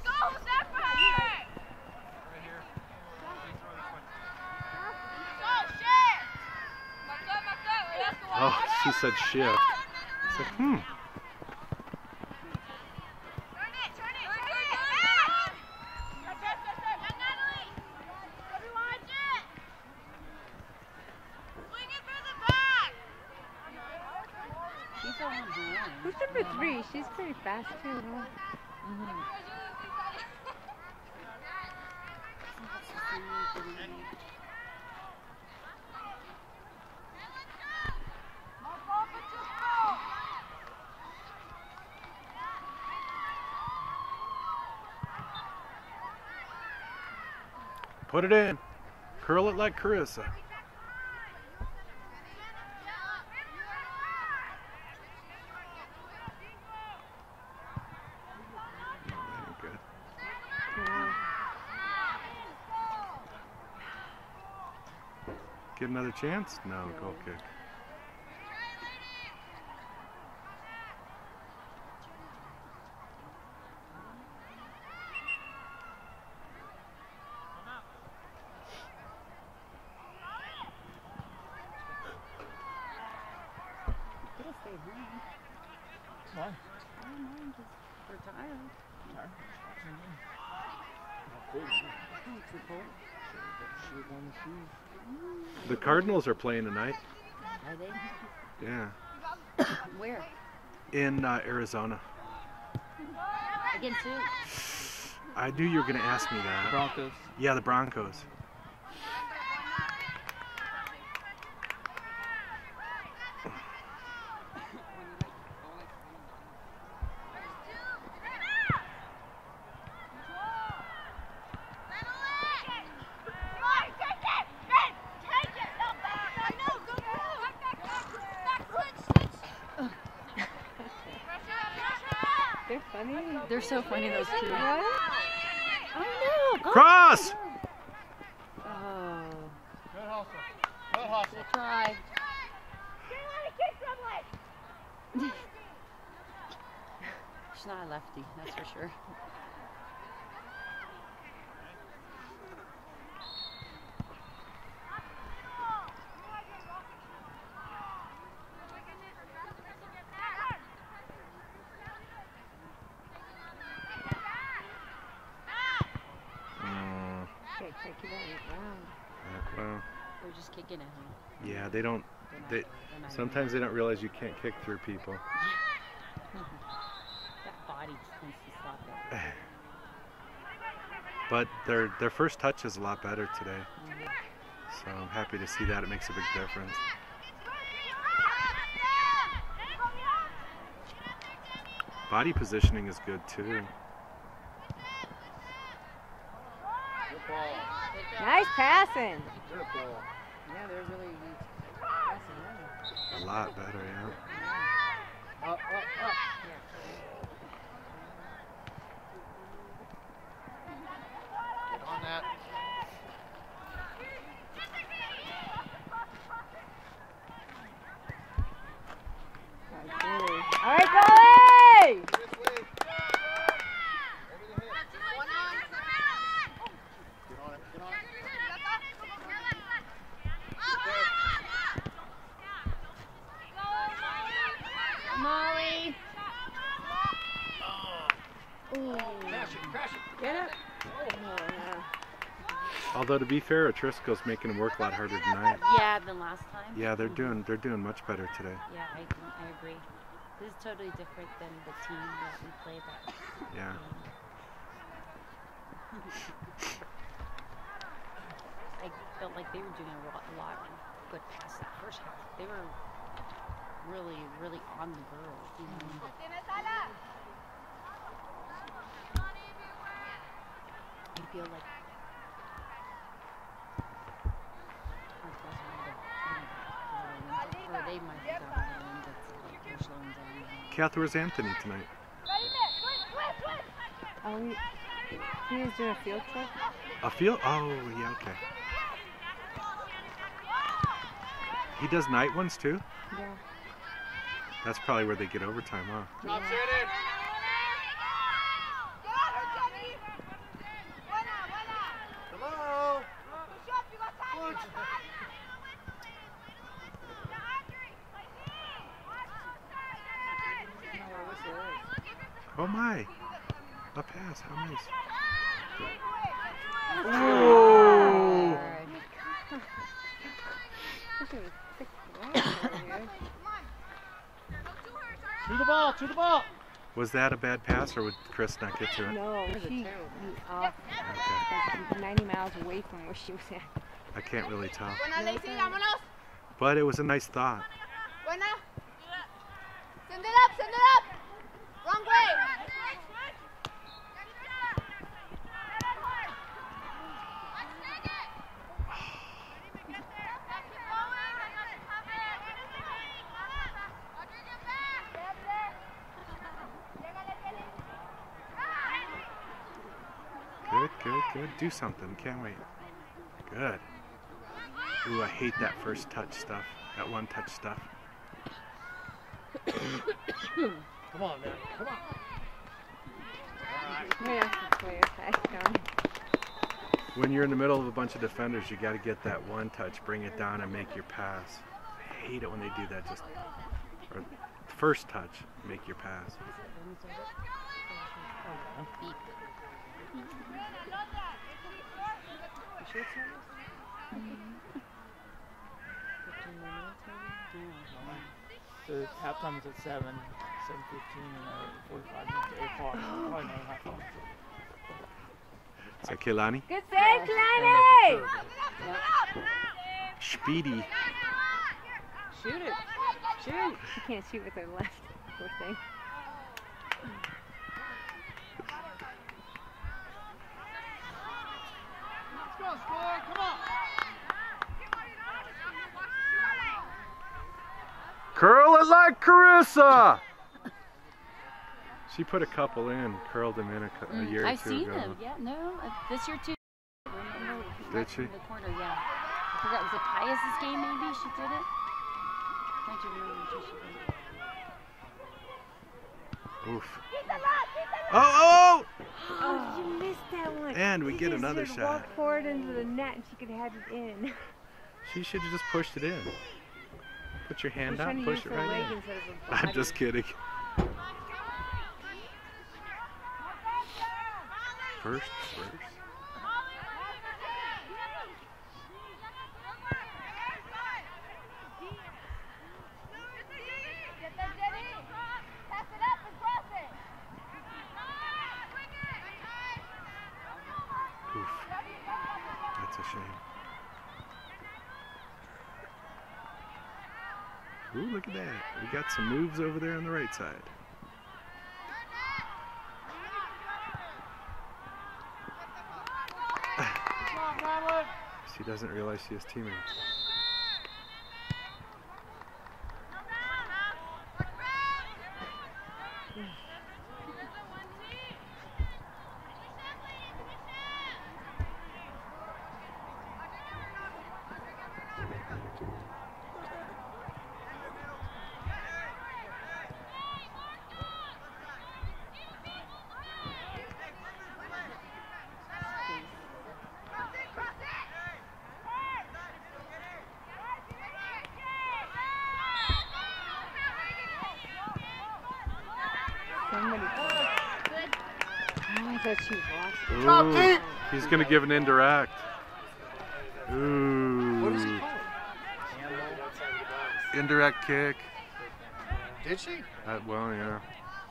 C: Oh, she said shift. It's like, hmm.
J: Who's number three? She's pretty fast too, huh?
F: Mm-hmm.
C: Put it in. Curl it like Carissa. Good.
J: Yeah.
C: Get another chance? No, goal kick.
D: Why?
C: The Cardinals are playing tonight.
F: Are they?
C: Yeah.
F: Where?
C: In uh, Arizona.
F: Against who?
C: I knew you were going to ask me that.
D: Broncos.
C: Yeah, the Broncos.
J: They're funny.
F: They're so funny, those two.
J: What?
F: Oh no!
C: Cross!
F: Oh.
H: Good hustle. Good hustle.
F: Good try. She's not a lefty, that's for sure.
J: Can't take it on the ground.
C: Well,
F: They're just kicking at him.
C: yeah, they don't.
F: They're not,
C: They
F: they're not
C: sometimes they don't realize you can't kick through people.
F: that body just wants to stop it.
C: But their their first touch is a lot better today. So I'm happy to see that. It makes a big difference. Body positioning is good too.
H: Good ball.
J: Nice passing.
H: Good ball.
B: Yeah, they're really passing.
C: A lot better, yeah.
H: Up, up, up. Matt.
J: All right, Billy!
B: Molly. Ooh.
H: Crash it, crash it.
B: Get up.
C: Although to be fair, Atrisco's making him work a lot harder tonight.
F: Yeah, than last time.
C: Yeah, they're doing they're doing much better today.
F: Yeah, I I agree. This is totally different than the team that we played at.
C: Yeah.
F: I felt like they were doing a lot, a lot of good passes that first half. They were really, really on the girls. You know? I feel like our girls are or they might have gotten one that's they're slowing down.
C: Kath, where's Anthony tonight?
J: Oh, he, he was doing a field trip.
C: A field? Oh, yeah, okay. He does night ones too?
J: Yeah.
C: That's probably where they get overtime, huh?
H: Drop set in. Hello.
C: Oh my! A pass, how nice.
J: Oh!
H: To the ball, to the ball.
C: Was that a bad pass, or would Chris not get to it?
J: No, she off
C: Okay.
J: ninety miles away from where she was at.
C: I can't really tell.
I: Buena, Lacey, vámonos.
C: But it was a nice thought.
I: Buena. Send it up, send it up. Wrong way.
C: Good, good, good. Do something. Can't wait. Good. Ooh, I hate that first touch stuff. That one touch stuff.
H: Come on, man. Come on.
J: Yeah, that's where your pass going.
C: When you're in the middle of a bunch of defenders, you got to get that one touch, bring it down, and make your pass. I hate it when they do that. Just or first touch, make your pass.
D: The halftime's at seven, seven fifteen, and uh, forty-five minutes to eight o'clock. Probably another halftime.
C: Is that Kehlani?
J: Good save, Kalani!
C: Speedy.
J: Shoot it. Shoot. She can't shoot with her left. Poor thing.
H: Let's go, score. Come on.
C: Curl it like Carissa! She put a couple in, curled them in a, cou- a year or
F: I've
C: two
F: seen
C: ago.
F: them, yeah, no, uh, this year too. Remember,
C: Did
F: right
C: she?
F: from the corner, yeah. I forgot, was it Pius's game maybe she did it? I don't remember which she did.
C: Oof. Oh, oh,
J: Oh, you missed that one.
C: And we
J: She
C: get
J: just
C: another
J: should
C: shot.
J: Walk forward into the net and she could have had it in.
C: She should have just pushed it in. Put your hand
J: We're
C: out,
J: trying to
C: push
J: use
C: it
J: her
C: right
J: leg
C: in.
J: instead of her
C: I'm
J: body.
C: just kidding. First, first. Oof. That's a shame. Ooh, look at that. We got some moves over there on the right side. She doesn't realize she has teammates.
J: Somebody. Oh, I thought she
C: Ooh,
J: lost.
C: he's going to give an indirect. Ooh.
H: What is he calling?
C: Indirect kick.
H: Did she?
C: Uh, well, yeah.
H: Looked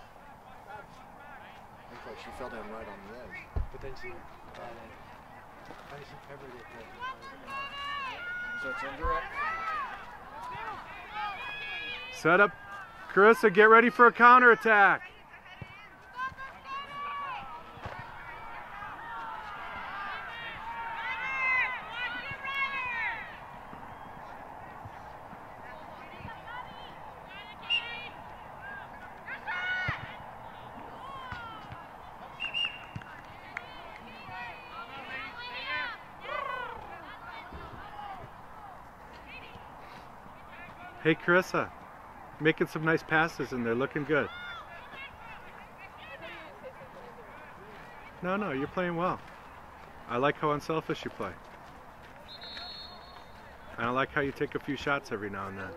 H: like she fell down right on the edge.
D: But then she, uh, how did she cover it?
H: So it's indirect?
C: Set up. Carissa, get ready for a counterattack. Hey, Carissa, making some nice passes and they're looking good. No, no, you're playing well. I like how unselfish you play. And I like how you take a few shots every now and then.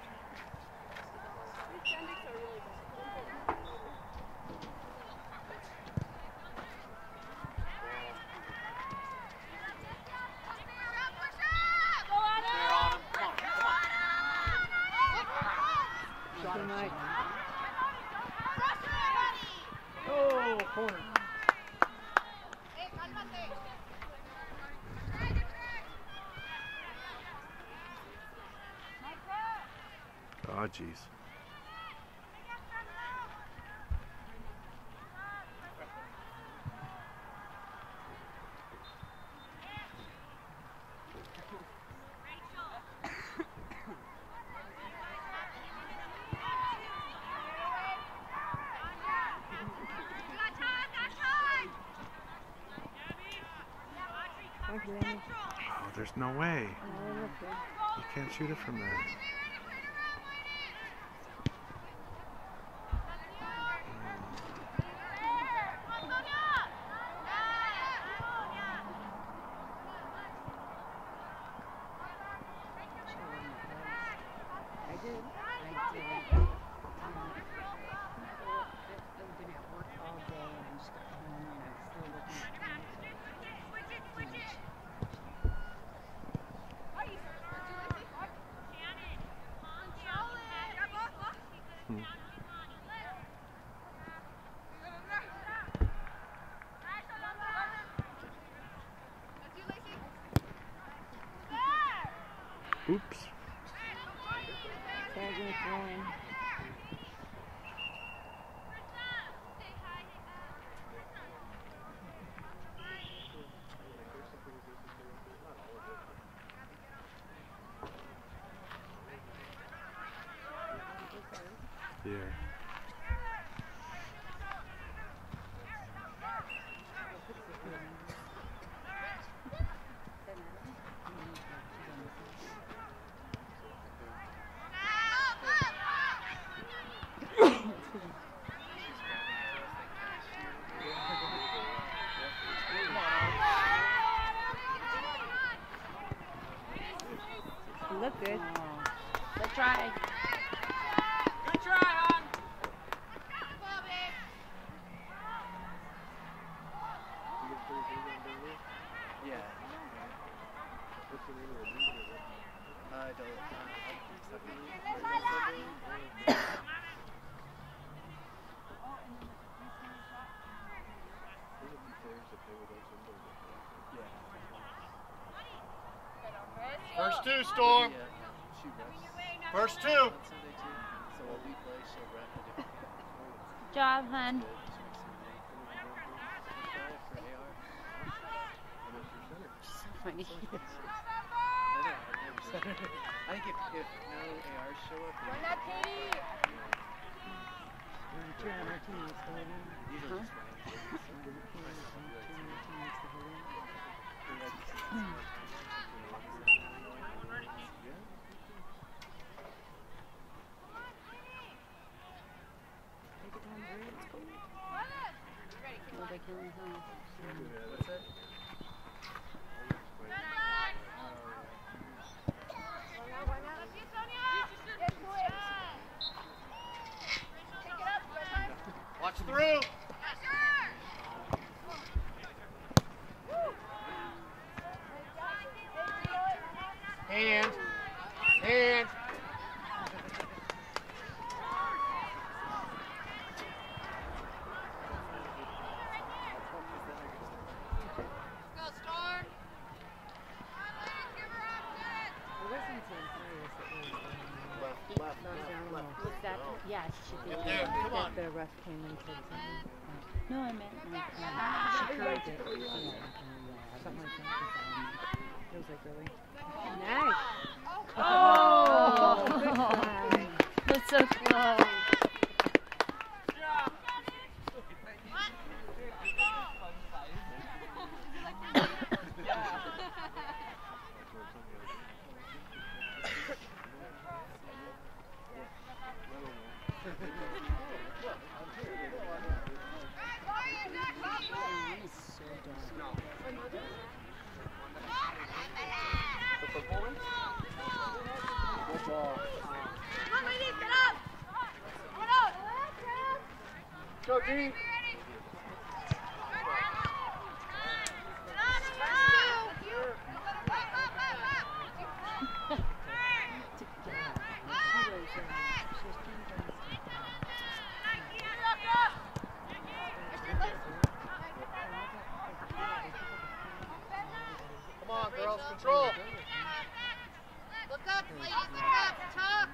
H: Oh, corner.
C: Oh, jeez. Oh, there's no way. You can't shoot it from there. Oops. Yeah.
J: Look good.
F: Good try.
E: Good try, hon.
D: Yeah. I don't.
H: First two, Storm. First two.
F: Good job, hun. So funny.
D: I think if, if no A Rs show up,
I: Run that, Katie.
D: what's that?
H: Watch the through. Hand. Hand.
F: Was that? Yeah, she did.
H: Get there. Come on.
J: The ref came and said something.
F: No, I meant like, um,
J: She curved it. Yeah, something like that. It was like, really? Nice.
F: Oh!
J: Good try.
F: That's so close.
H: Go deep. Come on, girls, control.
I: Look up, ladies, look up, talk.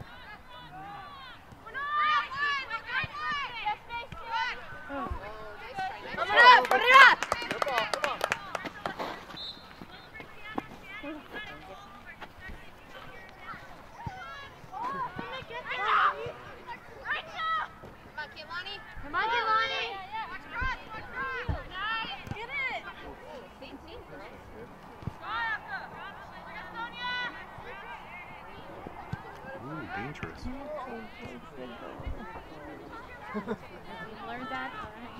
I: ¡Arriba! ¡Arriba!
H: Good ball, come on.
I: Come on, Kehlani. Come on, Kehlani. Watch cross, watch cross. Get it. Same team, girls.
C: Ooh, dangerous.
F: You learned that?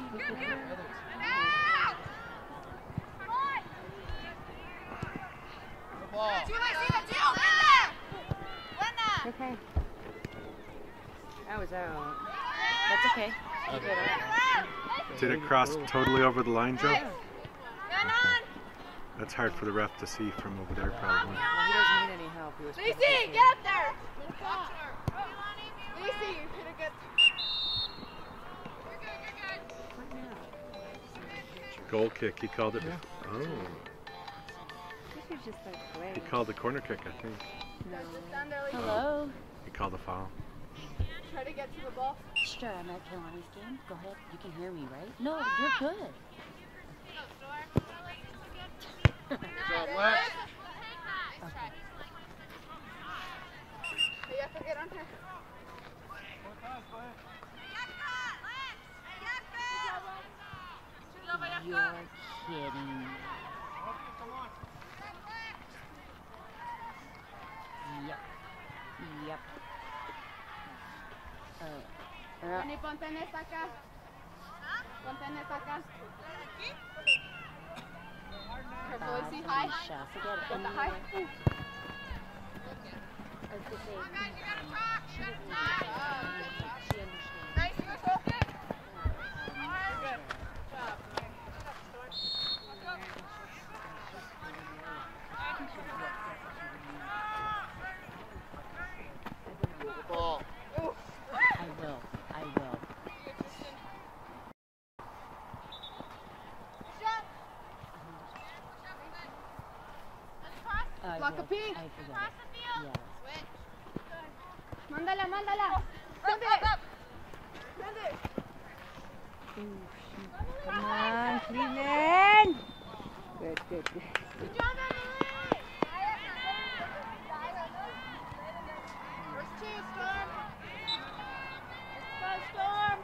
H: Good ball.
J: Okay. That was out.
F: That's okay.
C: Did it cross totally over the line, Joe? That's hard for the ref to see from over there, probably.
J: Well, he doesn't need any help. He was
I: Lacey, get up there. Lacey, you could have got.
C: Goal kick, he called it. Oh,
J: This was just like great.
C: he called the corner kick, I think.
J: No.
F: Hello.
C: He called the foul.
I: Try to get to the ball.
F: Sure, I'm at Kehlani's game. Go ahead. You can hear me, right? No, you're good.
H: Good job, Lex.
F: Okay.
I: You have to get on her.
F: You're kidding. Yep. Yep. Uh, uh,
I: Ani, ponte en esta acá. Ponte en esta acá. Careful,
F: uh,
I: Lacey, high.
F: Alicia, forget it.
I: Get the high.
F: I was gonna say, um, she doesn't need to- she understands.
I: Nice, good goal kick. Good.
H: Good ball.
F: I will. I will. I
I: Block
F: will.
I: a pink.
F: I forget it. Yes.
I: Mándala, mándala. Send it. Send it.
J: Come on, Cleveland. Good, good, good.
I: Good job, Emily. First two, Storm. Let's go, Storm.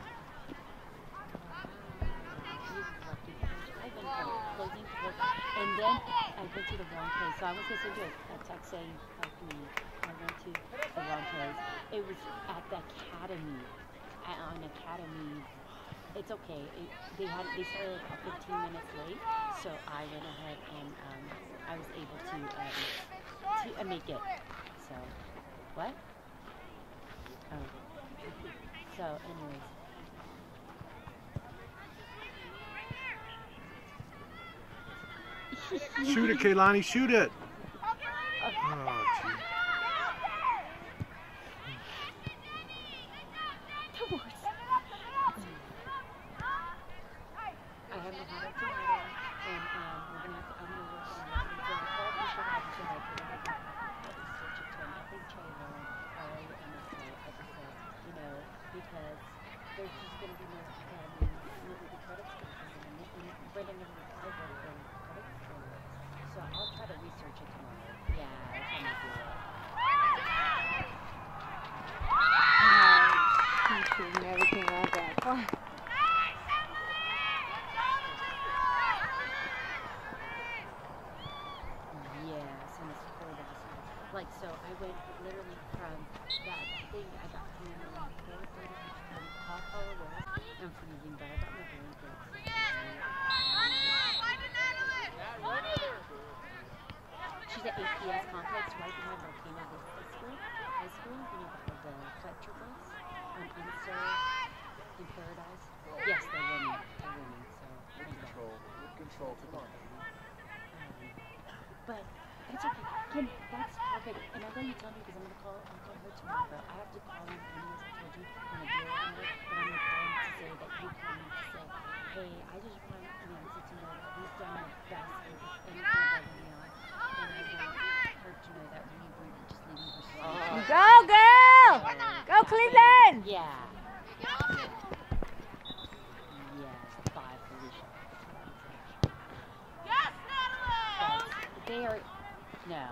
F: And then I went to the wrong place. So I was going to send you a, a text saying, help me. I went to the wrong place. It was at the academy. At, on academy. It's okay. It, they had they started about fifteen minutes late, so I went ahead and um, I was able to um, to uh, make it. So what? Oh. So anyways.
C: Shoot it, Kaylani, shoot it! Oh, gee.
F: I have no hot tomato, and um, we're gonna have to. I'm gonna work on it. So the call we should have to like we're gonna have to switch it to I think trailer already in this episode, you know, because there's just gonna be no academy, no the credits and Brendan never replied to the credits. So I'll try to research it tomorrow. Yeah, that's how I do it.
J: Teachers and everything like that. Oh.
F: Yes, and it's for the like so I went literally from that thing I got home around four thirty from Paul Holloway. I'm freezing, but I got my blankets. She's at A P S complex right behind Volcano Vista School, high school, you know, the, the Fletcher bus on Insur in Paradise. Yes, they're winning. They're winning, so
H: Good control. Good control. Come on.
F: But it's okay. Kim, that's perfect. And I'm going to tell me because I'm going to call, I'll call her tomorrow. I have to call him anyways, I told you, when I deal with her. But I'm going to call him to say that you called me to say, hey, I just want Nancy to know that he's done my best and if anything above and beyond. And I want her to know that we were just leaving her so.
J: Go, girl! Go, Cleveland!
F: Yeah. Yeah, five, Felicia.
I: Yes, Natalie!
F: They are, no.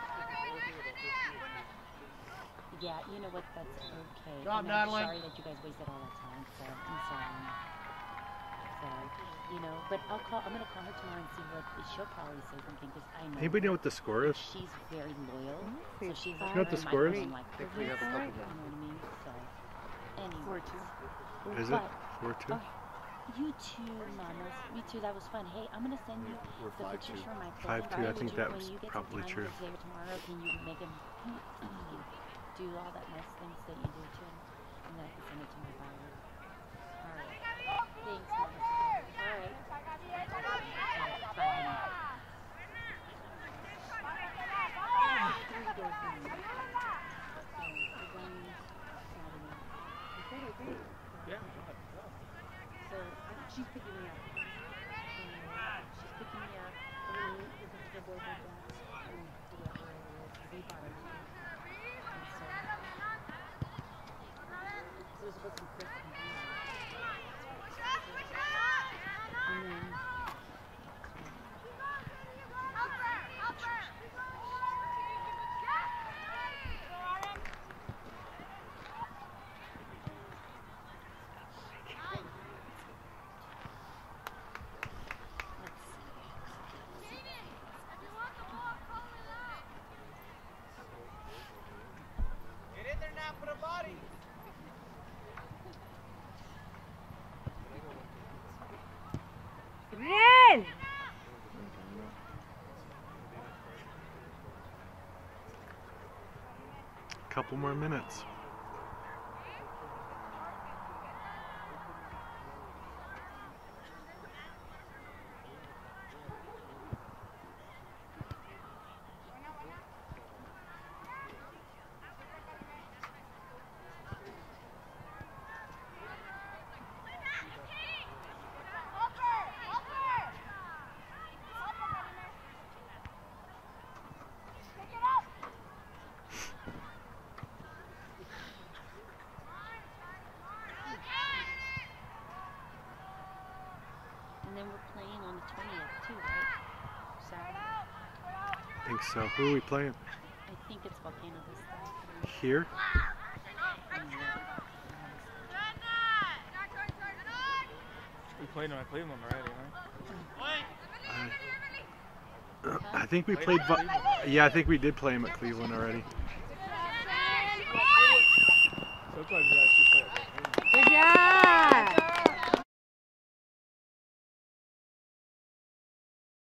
F: Yeah, you know what, that's okay.
H: Job,
F: And I'm
H: Natalie.
F: sorry that you guys wasted all that time, so I'm sorry. So, you know, but I'll call, I'm going to call her tomorrow and see what, she'll probably say something, because I know.
C: Anybody know what the score is?
F: She's very loyal, so she's
C: You
F: like,
C: know what the
F: my
C: score is?
F: friend, like,
H: I think we have a couple
F: you know
H: more.
F: what I mean? So, anyway.
J: Four two.
C: Is it?
F: But-
C: four two?
F: Oh, you too, mamas. You too. That was fun. Hey, I'm gonna send you
H: We're
F: the
H: five
F: pictures
H: two.
F: from my
C: Five
F: clothing.
C: two, I
F: Would
C: think
F: you-
C: that
F: when
C: was
F: you get
C: probably
F: some
C: true.
F: time today or tomorrow, can you make him do all that nice things that you do to him, and then I can send it to my buyer. All right. Thanks, mamas. All right. All right. Bye. Three days a week. So we're going Saturday. Is that okay?
D: Yeah.
F: So um, she's picking me up. Um, she's picking me up. We're going to meet with her boyfriend Jack and whoever it is. They bought her too. And so, so it was supposed to be Chris and Dina. And then,
A: Get in there now for the body.
J: Get in!
C: Couple more minutes.
F: and then we're playing on the twentieth too, right? Saturday.
C: I think so. Who are we playing?
F: I think it's Volcano Vista.
C: Here?
D: We played on Cleveland already, huh?
C: Uh, I think we played. Yeah, I think we did play him at Cleveland already.
D: Sometimes you actually